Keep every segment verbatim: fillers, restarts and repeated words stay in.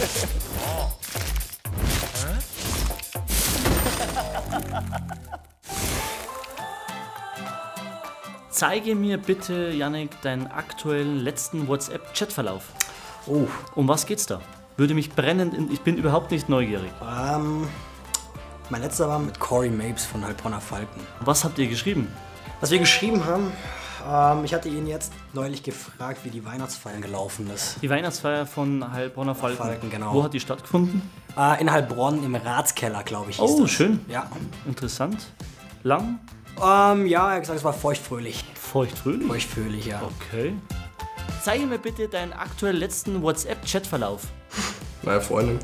Zeige mir bitte, Yannick, deinen aktuellen letzten WhatsApp-Chatverlauf. Oh. Um was geht's da? Würde mich brennend, in, ich bin überhaupt nicht neugierig. Ähm, mein letzter war mit Corey Mapes von Heilbronner Falken. Was habt ihr geschrieben? Was wir geschrieben haben, ähm, ich hatte ihn jetzt neulich gefragt, wie die Weihnachtsfeier gelaufen ist. Die Weihnachtsfeier von Heilbronner Falken. Falken, genau. Wo hat die stattgefunden? Äh, in Heilbronn im Ratskeller, glaube ich. Oh, das. schön. Ja. Interessant. Lang? Ähm, ja, er hat gesagt, es war feuchtfröhlich. Feuchtfröhlich? Feuchtfröhlich, ja. Okay. Zeige mir bitte deinen aktuell letzten WhatsApp-Chatverlauf. Meine Freundin.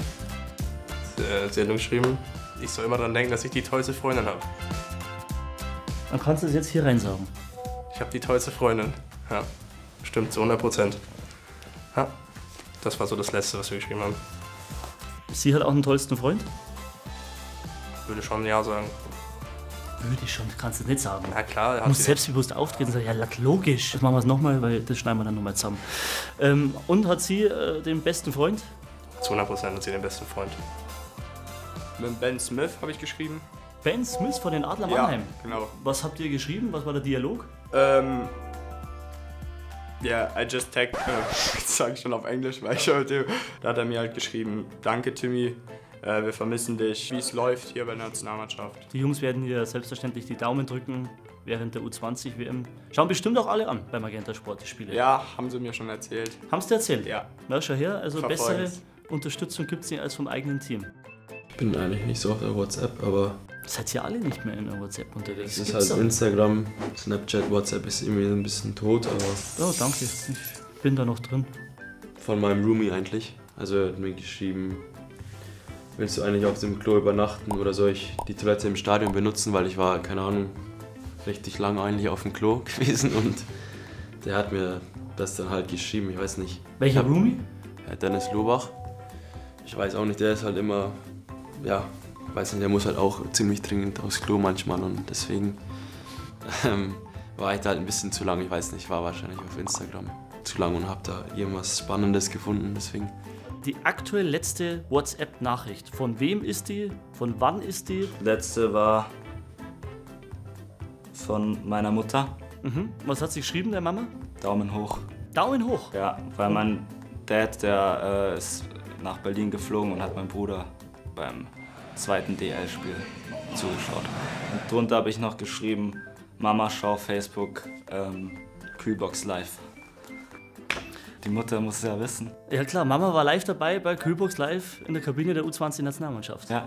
Sie, sie hat nur geschrieben, ich soll immer daran denken, dass ich die tollste Freundin habe. Dann kannst du es jetzt hier reinsaugen. Ich habe die tollste Freundin. Ja, stimmt, zu hundert Prozent. Ja, das war so das Letzte, was wir geschrieben haben. Sie hat auch einen tollsten Freund? Würde schon ja sagen. Würde ich schon, kannst du nicht sagen. Na klar, Du hat musst sie selbstbewusst auftreten und sagen, ja logisch. Das machen wir es nochmal, weil das schneiden wir dann nochmal zusammen. Ähm, und hat sie äh, den besten Freund? zu hundert Prozent hat sie den besten Freund. Mit Ben Smith habe ich geschrieben. Ben Smith von den Adler Ja, Mannheim. genau. Was habt ihr geschrieben? Was war der Dialog? Ähm, ja, yeah, I just tagged, äh, das sage ich schon auf Englisch, weil ich heute, da hat er mir halt geschrieben, danke Timmy, äh, wir vermissen dich, wie es läuft hier bei der Nationalmannschaft. Die Jungs werden hier selbstverständlich die Daumen drücken während der U zwanzig W M. Schauen bestimmt auch alle an beim Magenta Sport, die Spiele. Ja, haben sie mir schon erzählt. Haben sie dir erzählt? Ja. Na, schau her, also bessere Verfolgen's. Unterstützung gibt es nicht als vom eigenen Team. Ich bin eigentlich nicht so auf der WhatsApp, aber Seid ihr alle nicht mehr in der WhatsApp unterwegs? es ist Gibt's halt da- Instagram, Snapchat, WhatsApp ist irgendwie ein bisschen tot, aber Oh, danke. Ich bin da noch drin. von meinem Roomie eigentlich. Also er hat mir geschrieben, willst du eigentlich auf dem Klo übernachten oder soll ich die Toilette im Stadion benutzen, weil ich war, keine Ahnung, richtig lang eigentlich auf dem Klo gewesen und der hat mir das dann halt geschrieben, ich weiß nicht. Welcher Ich hab- Roomie? Ja, Dennis Lobach. Ich weiß auch nicht, der ist halt immer, ja, weiß nicht, der muss halt auch ziemlich dringend aufs Klo manchmal und deswegen ähm, war ich da halt ein bisschen zu lang, ich weiß nicht, war wahrscheinlich auf Instagram zu lang und hab da irgendwas Spannendes gefunden, deswegen. Die aktuell letzte WhatsApp-Nachricht. Von wem ist die? Von wann ist die? Letzte war von meiner Mutter. Mhm. Was hat sie geschrieben, der Mama? Daumen hoch. Daumen hoch. Ja, weil mein Dad, der äh, ist nach Berlin geflogen und hat meinen Bruder beim zweiten D L-Spiel zugeschaut. Und drunter habe ich noch geschrieben, Mama, schau Facebook, ähm, Kühlbox live. Die Mutter muss es ja wissen. Ja klar, Mama war live dabei bei Kühlbox Live in der Kabine der U zwanzig Nationalmannschaft. Ja.